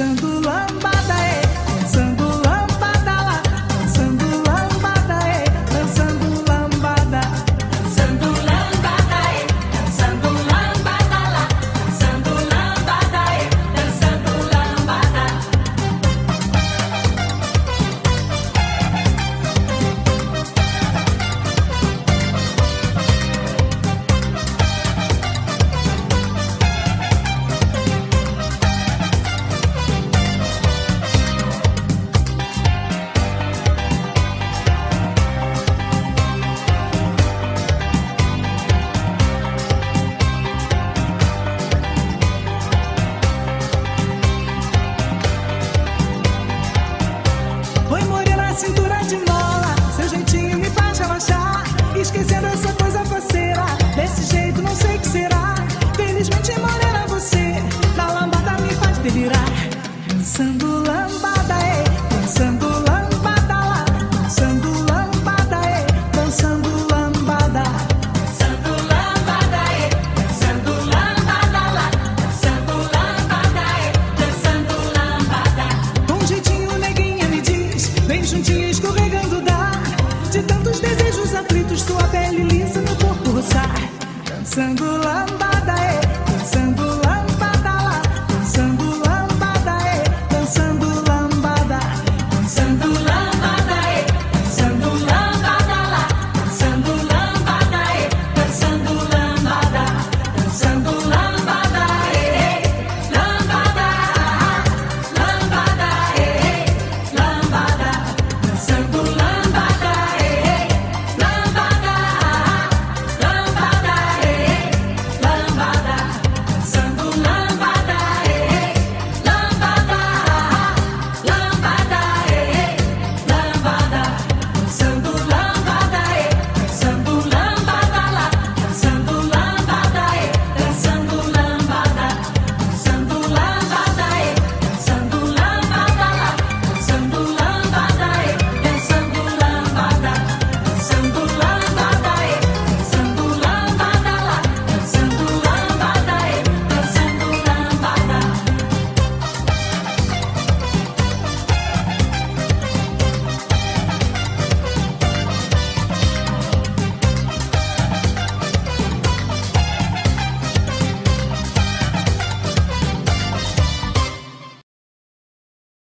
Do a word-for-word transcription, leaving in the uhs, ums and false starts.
dançando lambada, é, dançando lambada lá, dançando lambada, é, dançando lambada, dançando lambada, é, dançando lambada lá, dançando lambada, é, dançando lambada. Oi, morena, cintura de mola, seu jeitinho me faz relaxar, esquecendo essa coisa faceira, desse jeito não sei o que será. Felizmente, morena, você na lambada me faz delirar. Dançando lambada, é, dançando lambada lá, dançando lambada, é, dançando lambada, dançando lambada, é, dançando lambada lá, dançando lambada, é, dançando lambada. Com jeitinho, neguinha, me diz, bem juntinho, escorregando dá, de tantos desejos aflitos, sua pele lisa, meu corpo roçar. Dançando